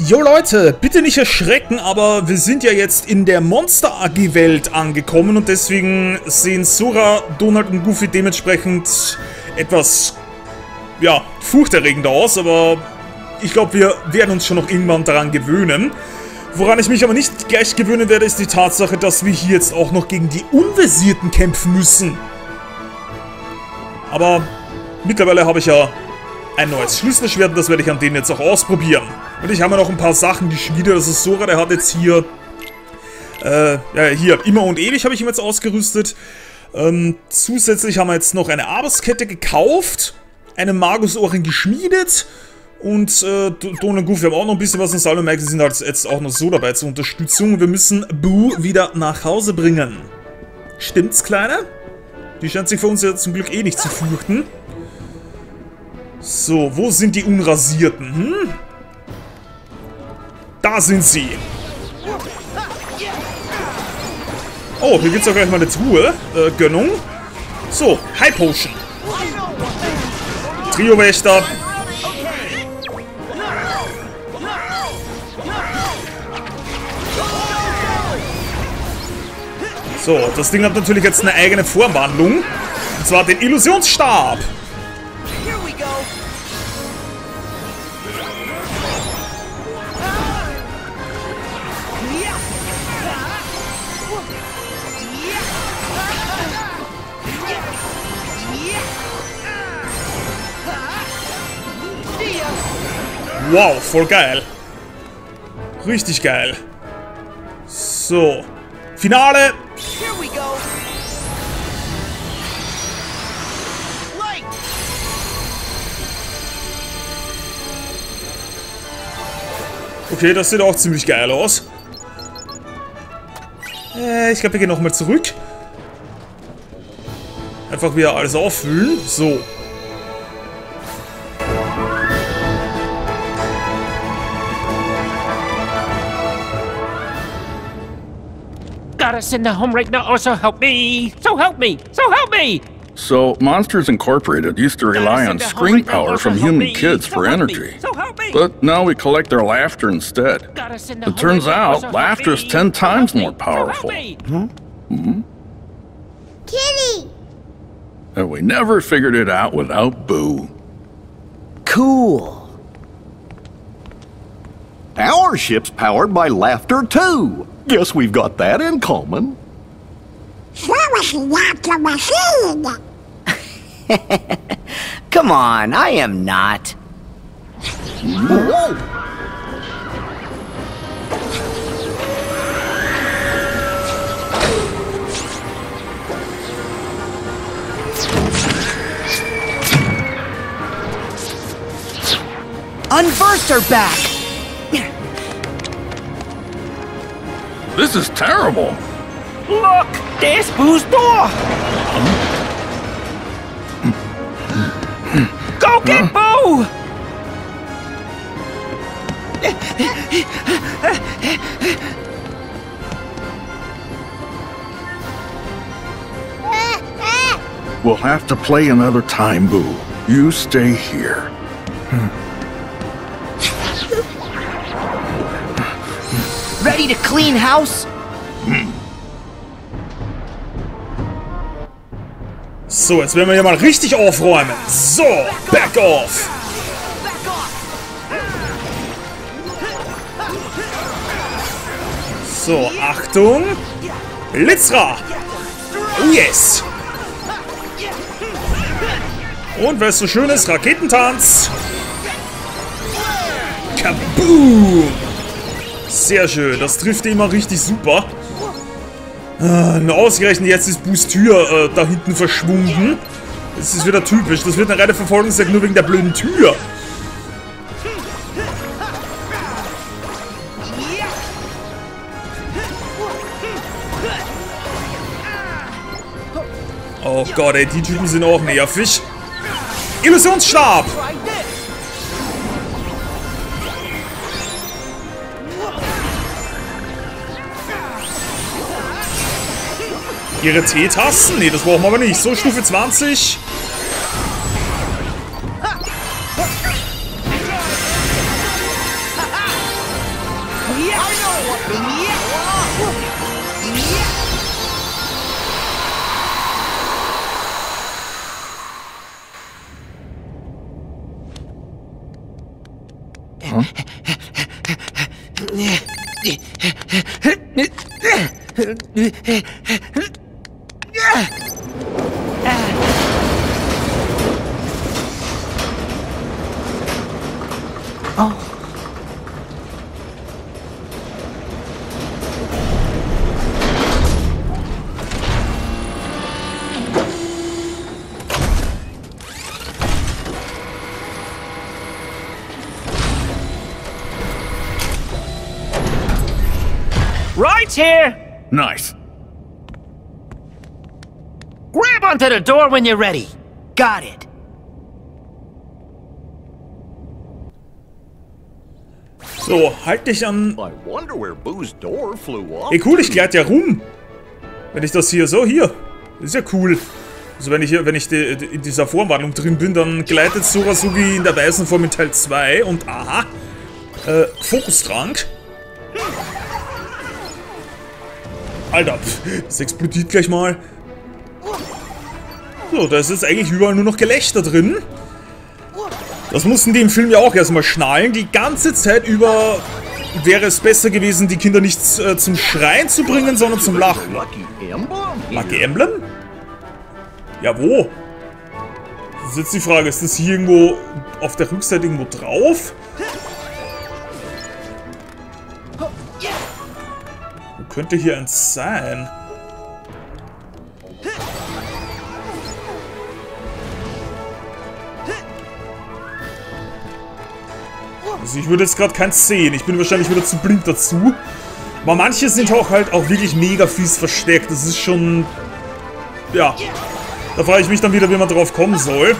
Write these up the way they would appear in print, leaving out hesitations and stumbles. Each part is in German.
Jo Leute, bitte nicht erschrecken, aber wir sind ja jetzt in der Monster AG Welt angekommen und deswegen sehen Sora, Donald und Goofy dementsprechend etwas, ja, furchterregender aus, aber ich glaube, wir werden uns schon noch irgendwann daran gewöhnen. Woran ich mich aber nicht gleich gewöhnen werde, ist die Tatsache, dass wir hier jetzt auch noch gegen die Unversierten kämpfen müssen. Aber mittlerweile habe ich ja ein neues Schlüsselschwert und das werde ich an denen jetzt auch ausprobieren. Und ich habe mir noch ein paar Sachen geschmiedet. Also Sora, der hat jetzt hier, hier, immer und ewig habe ich ihm jetzt ausgerüstet. Zusätzlich haben wir jetzt noch eine Arbeitskette gekauft, einen Magusohrring geschmiedet und Donald und Goofy haben auch noch ein bisschen was und Sal und Mike sind halt jetzt auch noch so dabei zur Unterstützung. Wir müssen Boo wieder nach Hause bringen. Stimmt's, Kleine? Die scheint sich für uns ja zum Glück eh nicht zu fürchten. So, wo sind die Unrasierten? Hm? Da sind sie. Oh, hier gibt's auch gleich mal eine Truhe. Gönnung. So, High Potion. Trio-Wächter. So, das Ding hat natürlich jetzt eine eigene Formwandlung. Und zwar den Illusionsstab. Wow, voll geil. Richtig geil. So. Finale. Okay, das sieht auch ziemlich geil aus. Ich glaube, wir gehen nochmal zurück. Einfach wieder alles auffüllen. So. Gotta send her home right now, or so help me! So help me! So help me! So, Monsters Incorporated used to rely on screen power from human kids for energy. But now we collect their laughter instead. It turns out, laughter is 10 times more powerful. Hmm? Kitty! And we never figured it out without Boo. Cool. Our ship's powered by laughter, too. Guess we've got that in common. So was the laughter machine. Come on, I am not. Unburst her back! This is terrible. Look! There's Boo's door! Go get Boo! We'll have to play another time, Boo. You stay here. Ready to clean house? So, jetzt werden wir hier mal richtig aufräumen. So, back off. So, Achtung. Blitzra. Oh yes. Und weil es so schön ist, Raketentanz. Kaboom. Sehr schön, das trifft immer richtig super. Ausgerechnet jetzt ist Boos Tür da hinten verschwunden. Das ist wieder typisch. Das wird eine reine Verfolgungsjagd nur wegen der blöden Tür. Oh Gott, ey, die Typen sind auch nervig. Illusionsstab! Ihre T-Tasten? Ne, das brauchen wir aber nicht. So, Stufe 20. Right here! Nice. Grab onto the door when you're ready. Got it. So, halt dich an... I wonder where Boo's door flew off. Ey, cool, ich gleite ja rum. Wenn ich das hier so, hier. Das ist ja cool. Also wenn ich in dieser Formwandlung drin bin, dann gleitet Sora so wie in der weißen Form in Teil 2 und aha. Fokustrank. Alter, das explodiert gleich mal. So, da ist jetzt eigentlich überall nur noch Gelächter drin. Das mussten die im Film ja auch erstmal schnallen. Die ganze Zeit über wäre es besser gewesen, die Kinder nicht zum Schreien zu bringen, sondern zum Lachen. Lucky Emblem? Ja, wo? Das ist jetzt die Frage, ist das hier irgendwo auf der Rückseite irgendwo drauf? Wo könnte hier eins sein? Also ich würde jetzt gerade keins sehen. Ich bin wahrscheinlich wieder zu blind dazu. Aber manche sind auch halt auch wirklich mega fies versteckt. Das ist schon... Ja. Da frage ich mich dann wieder, wie man drauf kommen soll.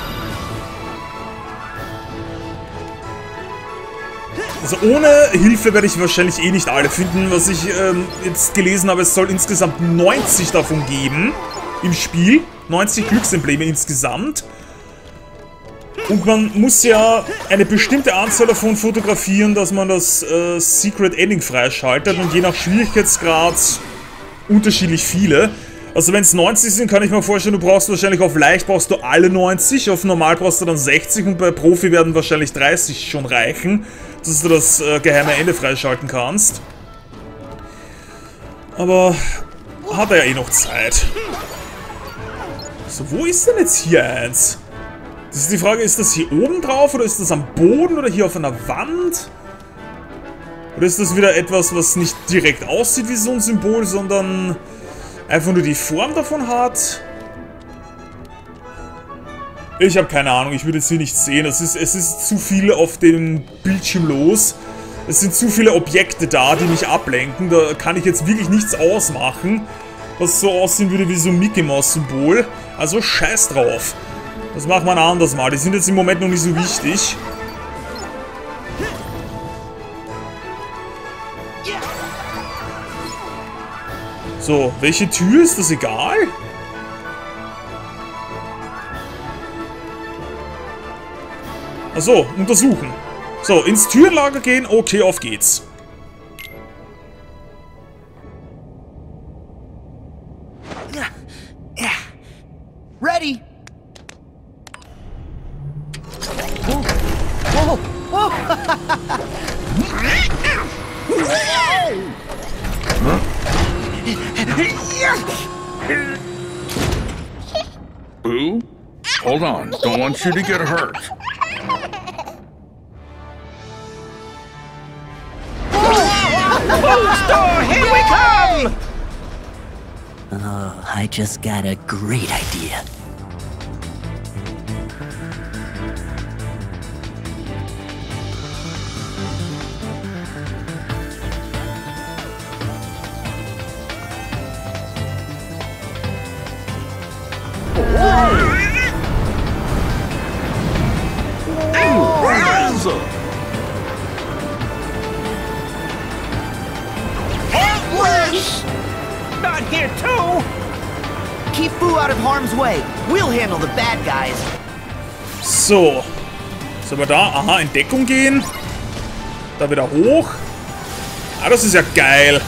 Also ohne Hilfe werde ich wahrscheinlich eh nicht alle finden. Was ich jetzt gelesen habe, es soll insgesamt 90 davon geben im Spiel. 90 Glücksembleme insgesamt. Und man muss ja eine bestimmte Anzahl davon fotografieren, dass man das Secret Ending freischaltet. Und je nach Schwierigkeitsgrad unterschiedlich viele. Also wenn es 90 sind, kann ich mir vorstellen, du brauchst wahrscheinlich auf leicht brauchst du alle 90. Auf normal brauchst du dann 60 und bei Profi werden wahrscheinlich 30 schon reichen, dass du das geheime Ende freischalten kannst. Aber hat er ja eh noch Zeit. So, wo ist denn jetzt hier eins? Das ist die Frage, ist das hier oben drauf oder ist das am Boden oder hier auf einer Wand? Oder ist das wieder etwas, was nicht direkt aussieht wie so ein Symbol, sondern einfach nur die Form davon hat? Ich habe keine Ahnung, ich würde es hier nicht sehen. Es ist zu viel auf dem Bildschirm los. Es sind zu viele Objekte da, die mich ablenken. Da kann ich jetzt wirklich nichts ausmachen, was so aussehen würde wie so ein Mickey-Maus-Symbol. Also scheiß drauf. Das machen wir ein anderes Mal. Die sind jetzt im Moment noch nicht so wichtig. So, welche Tür? Ist das egal? Achso, untersuchen. So, ins Türenlager gehen. Okay, auf geht's. Ready. Whoa, whoa, Boo? Hold on. Don't want you to get hurt. Boo's door, here we come! Oh, I just got a great idea. Not here too! Keep Boo out of harm's way. We'll handle the bad guys. So. Sollen wir da? Aha, in Deckung gehen. Da wieder hoch. Ah, das ist ja geil.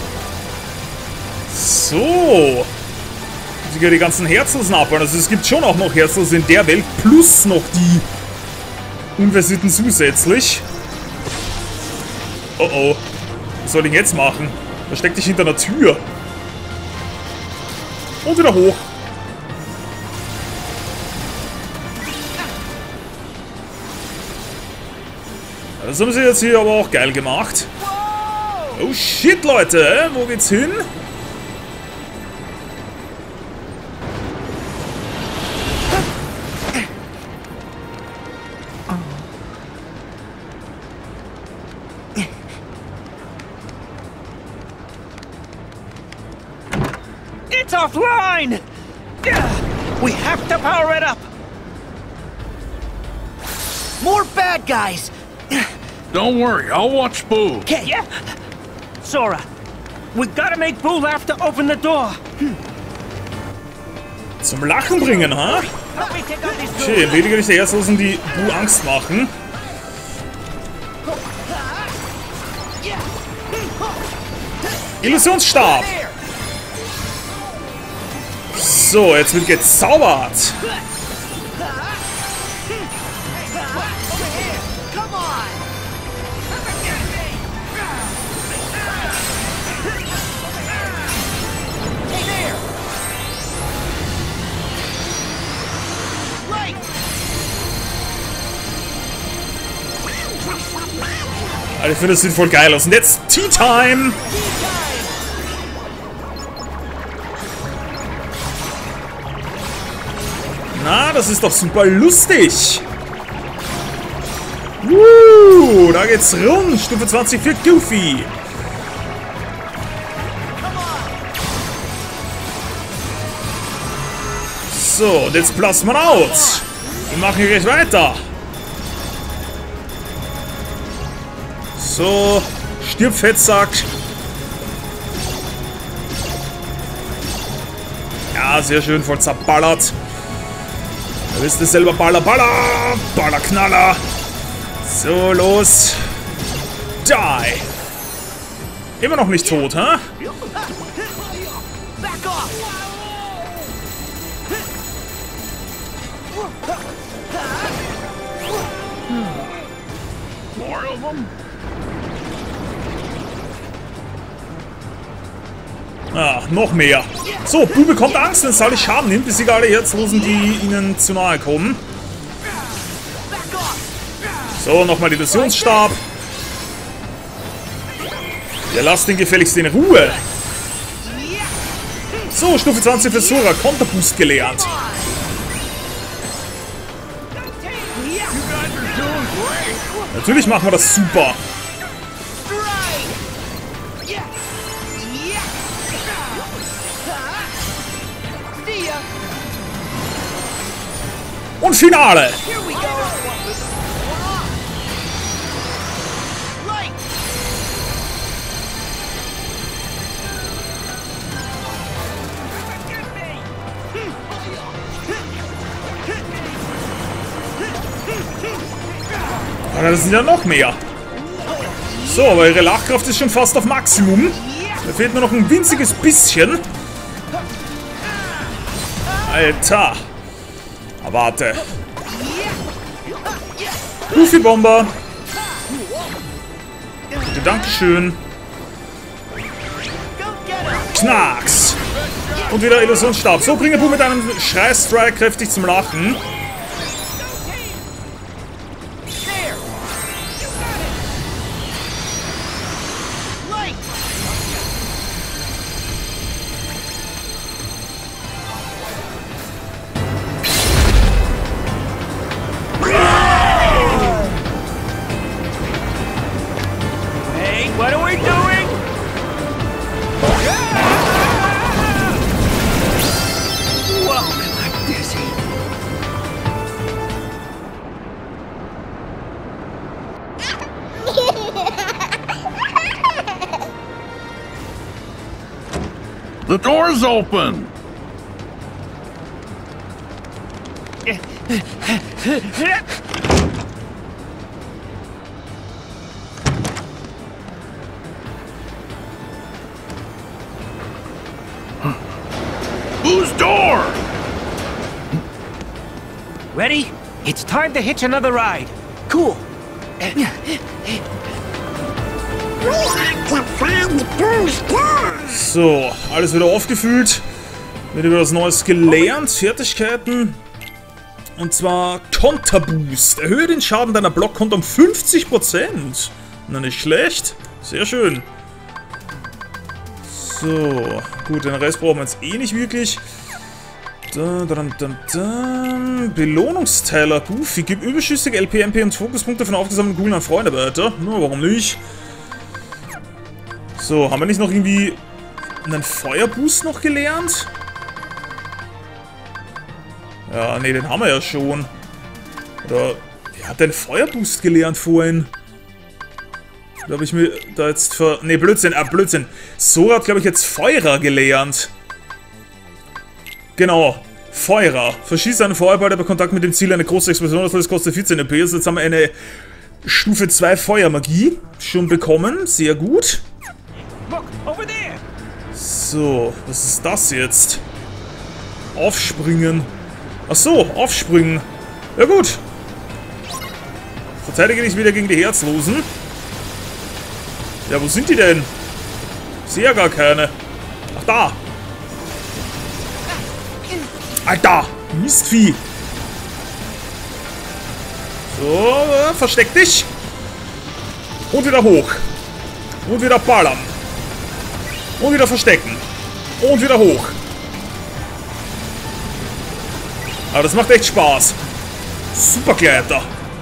So. Ich kann die ganzen Herzels abbauen. Also es gibt schon auch noch Herzels in der Welt. Plus noch die unversierten zusätzlich. Oh oh. Was soll ich jetzt machen? Da steckt dich hinter einer Tür. Und wieder hoch. Das haben sie jetzt hier aber auch geil gemacht. Oh shit, Leute. Wo geht's hin? It's offline! We have to power it up! More bad guys! Don't worry, I'll watch Boo. Okay. Yeah. Sora, we gotta make Boo laugh to open the door. Zum Lachen bringen, ha? Help me take out these Okay, lediglich der Erzlosen, die Boo Angst machen. Illusionsstab! So, jetzt wird gezaubert. Come on! Alter, ich finde, das sieht voll geil aus. Und jetzt Tea Time! Na, das ist doch super lustig. Da geht's rund. Stufe 20 für Goofy. So, und jetzt Plasma out. Wir machen hier gleich weiter. So, stirb, Fettsack. Ja, sehr schön, voll zerballert. Da wisst ihr selber, Baller, Baller, Baller, Knaller. So, los. Die. Immer noch nicht tot, hä? Ah, noch mehr. So, Boo bekommt Angst, wenn es alle Schaden nimmt, besiegt alle Herzlosen, die ihnen zu nahe kommen. So, nochmal Illusionsstab. Ja, lasst den gefälligst in Ruhe. So, Stufe 20 für Sora, Konterboost gelernt. Natürlich machen wir das super. Und Finale. Aber das sind ja noch mehr. So, aber ihre Lachkraft ist schon fast auf Maximum. Da fehlt nur noch ein winziges bisschen. Alter. Aber warte. Goofy-Bomber. Bitte, Dankeschön. Knacks. Und wieder Illusionsstab. So, bringe Boo mit einem Schrei-Strike kräftig zum Lachen. What are we doing? Whoa, I'm dizzy. The door's open! Whose door? Ready? It's time to hitch another ride. Cool. We have to find Boo's door. So, alles wieder aufgefüllt. Wird wieder was Neues gelernt. Fertigkeiten. Und zwar Konterboost. Erhöhe den Schaden deiner Blockkonter um 50%. Na, nicht schlecht. Sehr schön. So, gut, den Rest brauchen wir jetzt eh nicht wirklich. Belohnungsteiler Goofy. Gib überschüssige LP, MP und Fokuspunkte von aufgesammelten Kugeln an Freunde weiter. Na, warum nicht? So, haben wir nicht noch irgendwie einen Feuerboost noch gelernt? Ja, nee, den haben wir ja schon. Oder, wer hat den Feuerboost gelernt vorhin? Da habe ich mir da jetzt ne, Blödsinn, Blödsinn. Sora hat, glaube ich, jetzt Feuerer gelernt. Genau, Feuerer. Verschießt einen Feuerball, der bei Kontakt mit dem Ziel eine große Explosion auslöst, das kostet 14 EP. Also jetzt haben wir eine Stufe 2 Feuermagie schon bekommen. Sehr gut. So, was ist das jetzt? Aufspringen. Ach so, aufspringen. Ja gut. Verteidige dich wieder gegen die Herzlosen. Ja, wo sind die denn? Ich sehe ja gar keine. Ach, da. Alter, Mistvieh. So, versteck dich. Und wieder hoch. Und wieder ballern. Und wieder verstecken. Und wieder hoch. Aber das macht echt Spaß. Supergleiter.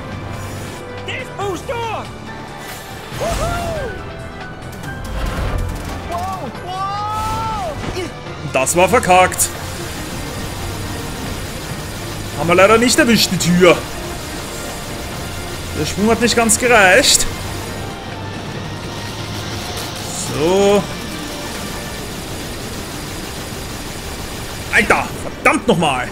Das war verkackt. Haben wir leider nicht erwischt, die Tür. Der Sprung hat nicht ganz gereicht. So. Alter, verdammt nochmal.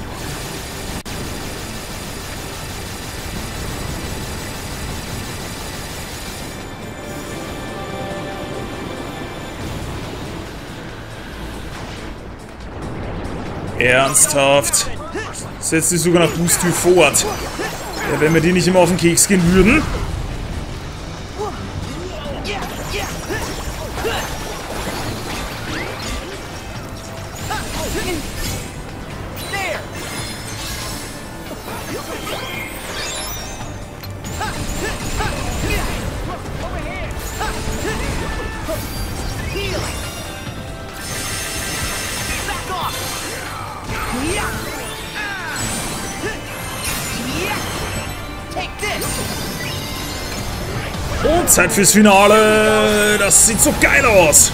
Ernsthaft. Setzt sich sogar nach Boostür fort. Ja, wenn wir die nicht immer auf den Keks gehen würden. Und Zeit fürs Finale. Das sieht so geil aus.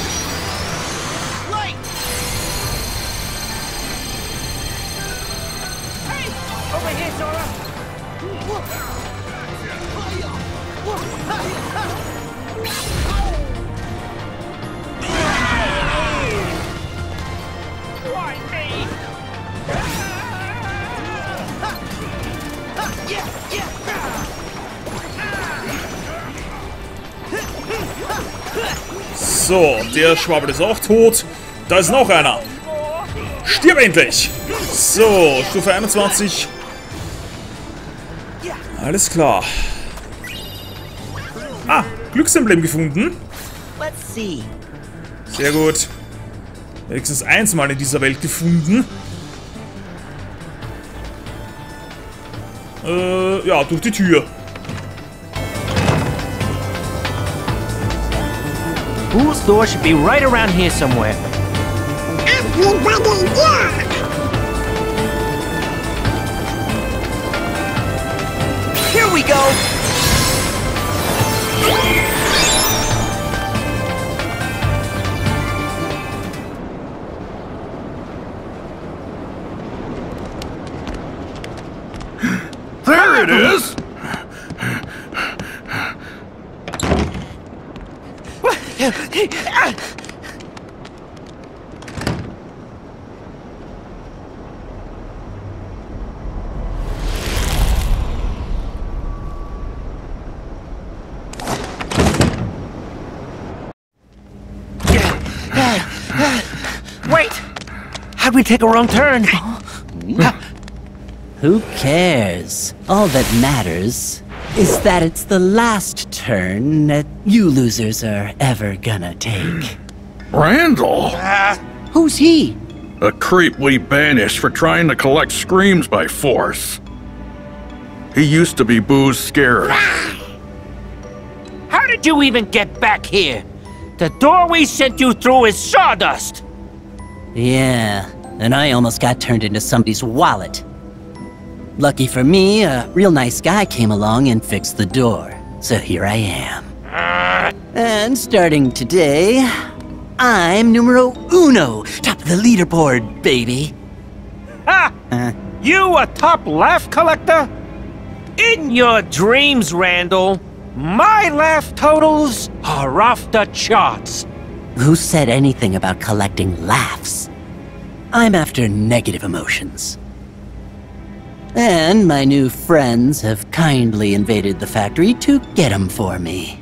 So, der Schwabbel ist auch tot. Da ist noch einer. Stirb endlich! So, Stufe 21. Alles klar. Ah, Glücksemblem gefunden. Sehr gut. Wenigstens eins mal in dieser Welt gefunden. Ja, durch die Tür. Boo's door should be right around here somewhere. Everybody look! Here we go! There it is! Wait! How did we take a wrong turn? Who cares? All that matters is that it's the last turn that you losers are ever gonna take. Randall! Who's he? A creep we banished for trying to collect screams by force. He used to be Boo's scared. How did you even get back here? The door we sent you through is sawdust! Yeah, and I almost got turned into somebody's wallet. Lucky for me, a real nice guy came along and fixed the door. So here I am. And starting today, I'm numero uno, top of the leaderboard, baby. Ha! You a top laugh collector? In your dreams, Randall, my laugh totals are off the charts. Who said anything about collecting laughs? I'm after negative emotions. And my new friends have kindly invaded the factory to get them for me.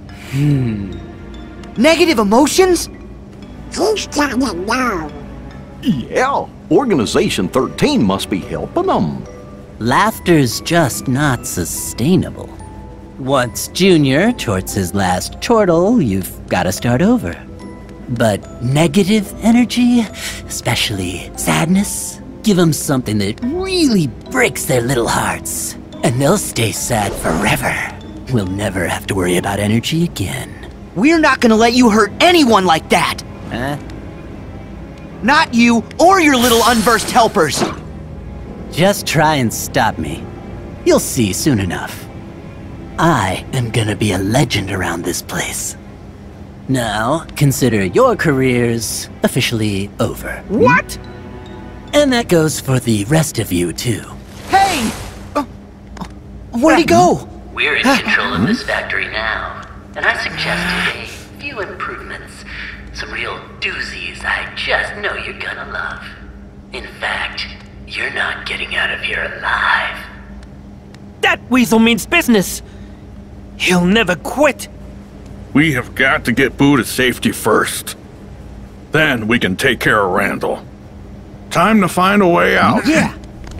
Negative emotions? He's gotta know. Yeah, Organization 13 must be helping them. Laughter's just not sustainable. Once Junior torts his last chortle, you've gotta start over. But negative energy, especially sadness, give them something that really breaks their little hearts. And they'll stay sad forever. We'll never have to worry about energy again. We're not gonna let you hurt anyone like that! Huh? Not you or your little unversed helpers! Just try and stop me. You'll see soon enough. I am gonna be a legend around this place. Now, consider your careers officially over. What? And that goes for the rest of you, too. Hey! Where'd he go? We're in control of this factory now, and I suggested a few improvements. Some real doozies I just know you're gonna love. In fact, you're not getting out of here alive. That weasel means business. He'll never quit. We have got to get Boo to safety first. Then we can take care of Randall. Time to find a way out. Yeah.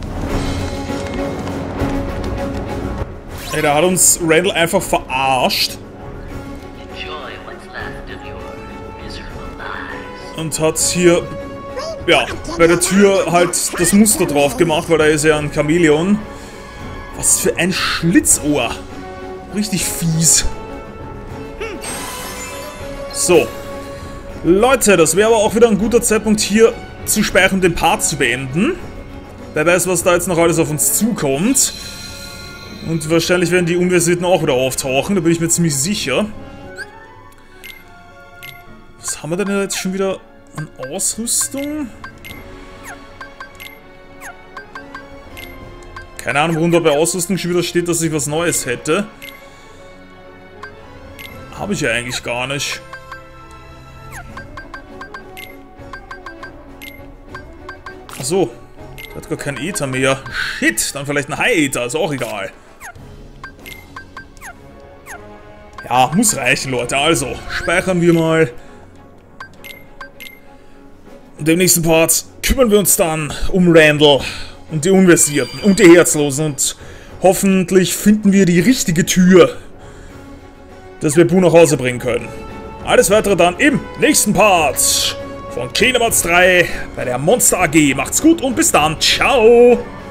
Ey, da hat uns Randall einfach verarscht Enjoy what's left of your miserable lives. und hat hier, ja, bei der Tür halt das Muster drauf gemacht, weil da ist ja ein Chamäleon. Was für ein Schlitzohr. Richtig fies. So. Leute, das wäre aber auch wieder ein guter Zeitpunkt hier zu speichern und den Part zu beenden. Wer weiß, was da jetzt noch alles auf uns zukommt. Und wahrscheinlich werden die Unversierten auch wieder auftauchen, da bin ich mir ziemlich sicher. Was haben wir denn jetzt schon wieder an Ausrüstung? Keine Ahnung, warum da bei Ausrüstung schon wieder steht, dass ich was Neues hätte. Habe ich ja eigentlich gar nicht. Achso, der hat gar keinen Ether mehr. Shit, dann vielleicht ein High-Ether, ist auch egal. Ja, muss reichen, Leute. Also, speichern wir mal. Und im nächsten Part kümmern wir uns dann um Randall und die Unversierten und die Herzlosen. Und hoffentlich finden wir die richtige Tür, dass wir Boo nach Hause bringen können. Alles weitere dann im nächsten Part von Kingdom Hearts 3 bei der Monster AG. Macht's gut und bis dann. Ciao!